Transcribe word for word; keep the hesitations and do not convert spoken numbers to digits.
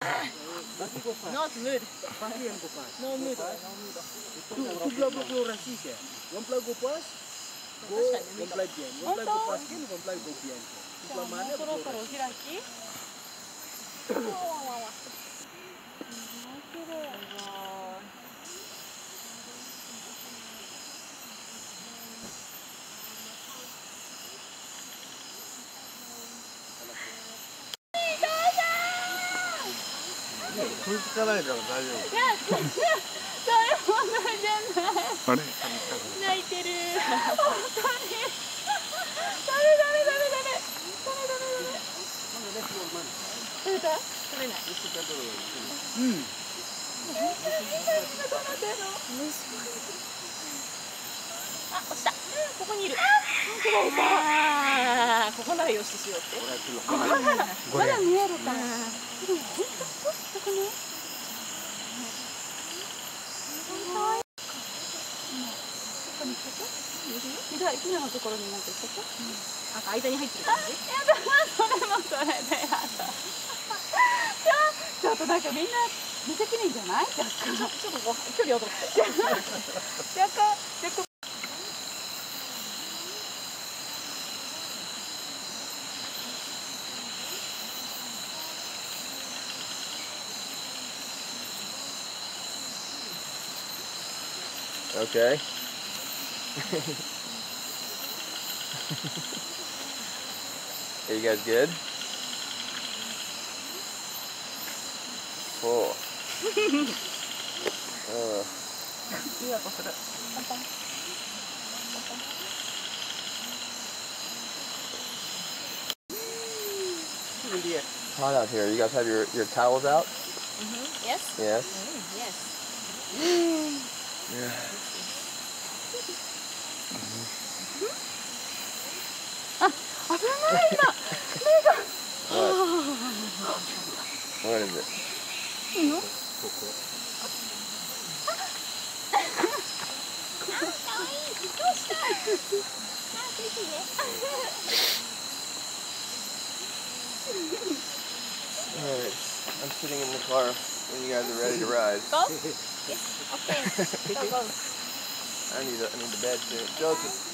Not mood. No mood. Tu pula pula rasisnya. Yang pula go pas. Go yang pula bien. Yang pula go pas kan, yang pula go bien. Tu pula mana? そろそろ開き。 食いつかないから大丈夫。 いや、それ問題じゃない。 あれ？ 泣いてる。本当に。ダメダメダメダメ。ダメダメダメ。食べた？食べない。 うん。 え、今どうなってるの？あ、落ちた。ここにいる。ああ、ここならよししようって。ここならまだ見えるか。でも本当少し高くない？左木のところになんか行ったか？なんか間に入ってる感じ？やだ、それもそれでやだ。ちょっとなんかみんな無責任じゃない？若干ちょっとこう距離を取って。若干若干。 Okay. Are you guys good? Cool. uh. Hot out here. You guys have your, your towels out? Mm-hmm. Yes? Yes? Mm, yes. Yeah. What is it? Alright, I'm sitting in the car when you guys are ready to ride. Go? Yes. Okay. Go, go. I need a, I need the bed too. Joseph.